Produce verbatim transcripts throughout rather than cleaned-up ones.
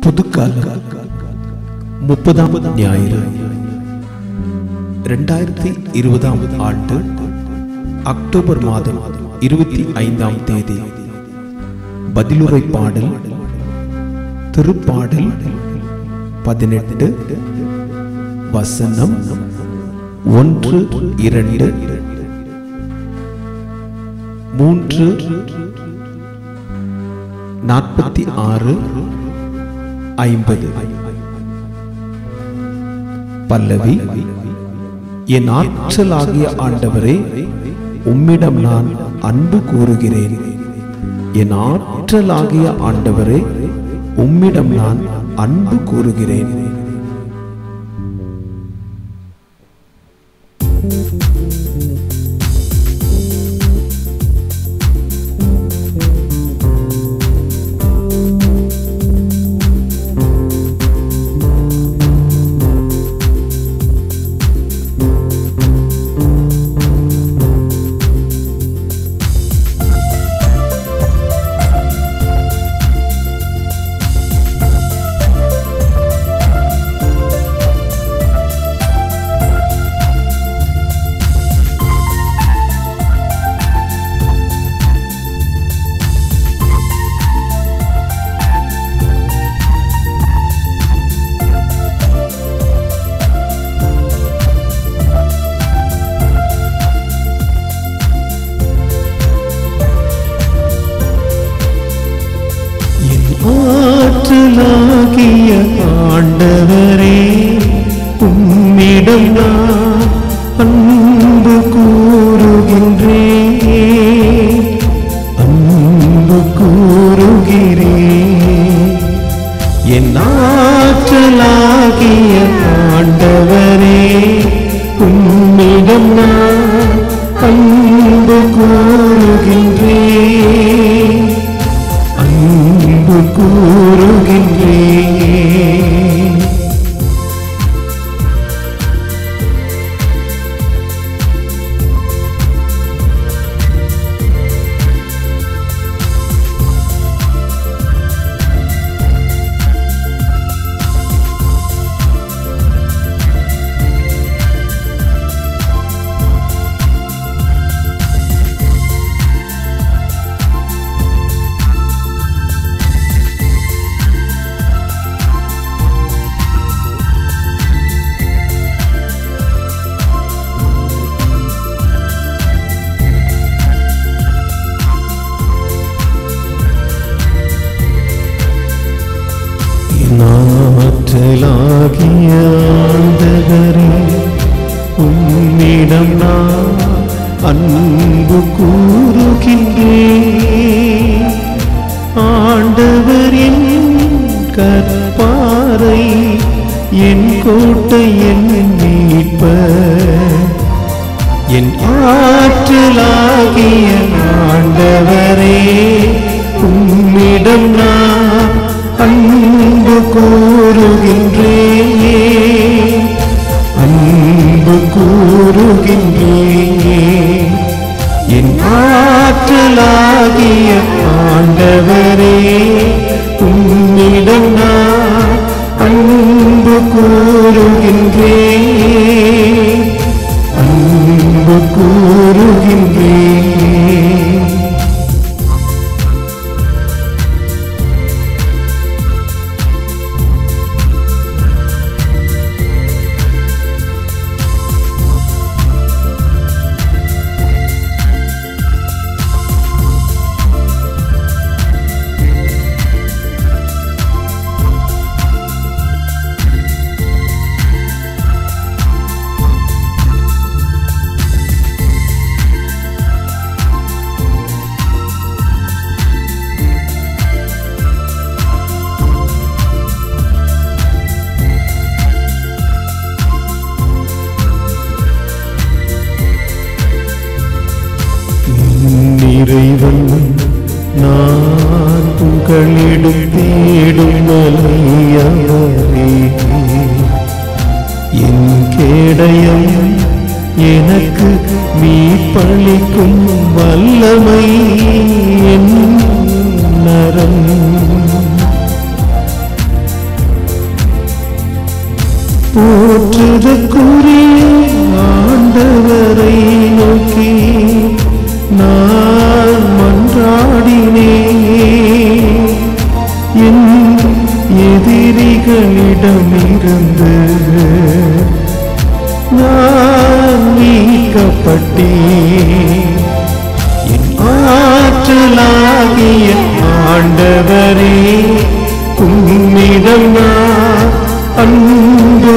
புதுக்காலம் முப்பதாம் ஞாயிறு இரண்டாயிரத்தி இருபதாம் ஆண்டு அக்டோபர் மாதம் இருபத்தி ஐந்தாம் தேதி. பதிலுரை பாடல் திருப்பாடல் பதினெட்டு வசனம் ஒன்று இரண்டு மூன்று நாற்பத்தி ஆறு ஐம்பது. பல்லவி. என் ஆற்றலாகிய ஆண்டவரே, உம்மிடம் நான் அன்பு கூறுகிறேன். என் ஆற்றலாகிய ஆண்டவரே, உம்மிடம் நான் அன்பு கூறுகிறேன். ஆற்றலாகிய ஆண்டவரே, உம்மிடம் நான் அன்பு கூறுகின்றேன். அன்பு கூறுகிறேன். என் ஆற்றலாகிய ஆண்டவரே, உம்மிடம் நான் அன்பு கூறுகின்றேன். அன்பு கூறுகின்றேன். ஆற்றலாகிய ஆண்டவரே, உம்மிடம் நான் அன்பு கூறுகின்றேன். ஆண்டவர் என் கற்பாரை, என் கோட்டை, என் மீட்பர். என் ஆற்றலாகிய ஆண்டவரே, உம்மிடம் நான் அன்பு கூறுகின்றேன். அன்பு கூறுகின்றேன். என் ஆற்றலாகிய ஆண்டவரே, உம்மிடம் நான் அன்பு கூறுகின்றேன். அன்பு கூறுகின்றேன். இறைவன் நான் புகழிடும் தேடும் மலையவரே, என் கேடயம் எனக்கு மீட்பளிக்கும் வல்லமை என் நரம். போற்றுதற்குரிய ஆண்டவரை நோக்கி நான் மன்றாடினேன். என் எதிரிகளிடமிருந்து நான் மீட்கப்பட்டேன். என் ஆற்றலாகிய ஆண்டவரே, உம்மிடம் நான் அன்பு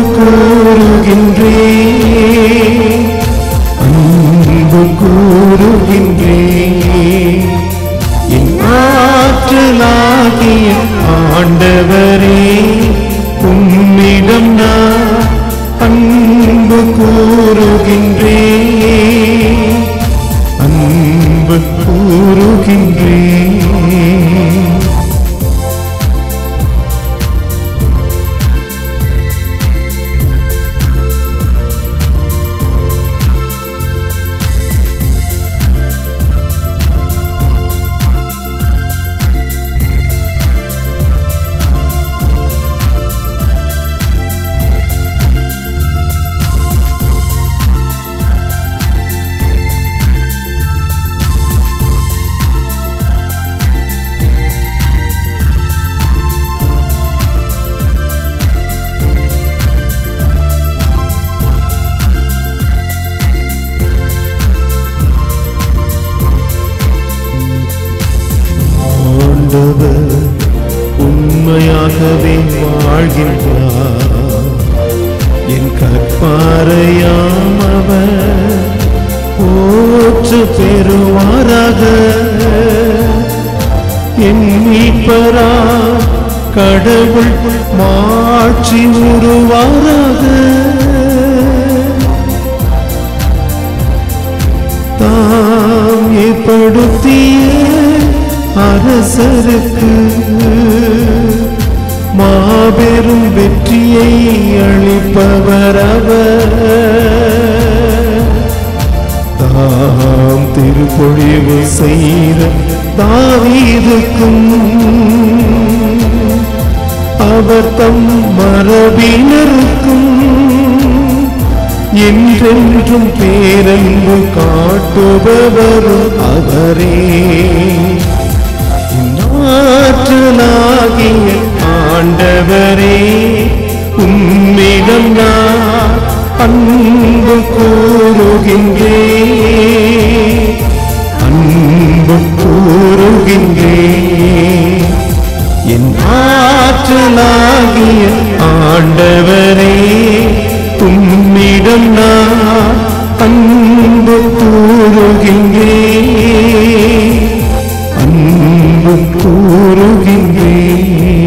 கூறுகின்றேன், அன்பு கூறுகின்றேன். என் ஆற்றலாகிய ஆண்டவரே, உம்மிடம் நான் அன்பு கூறுகின்றேன், அன்பு கூறுகின்றேன். ஆண்டவர் உண்மையாகவே வாழ்கின்றார். என் கற்பாரையாம் அவர் போற்று பெறுவாராக. என் மீட்பரா கடவுள் மாட்சி உருவாராக. தாம் ஏற்படுத்திய அரசருக்கு மாபெரும் வெற்றியை அளிப்பவர் அவர். தாம் திருப்பொழிவு செய்த தாவீதுக்கும் அவர் தம் மரபினருக்கும் என்றென்றும் பேரன்பு காட்டுபவரும் அவரே. ஆற்றலாகிய ஆண்டவரே, உம்மிடம் நான் அன்பு கூறுகின்றேன், அன்பு கூறுகின்றேன். என் ஆற்றலாகிய ஆண்டவரே, உம்மிடம் நான் அன்பு கூறுகின்றேன், அன்பு கூறுகின்றேன்.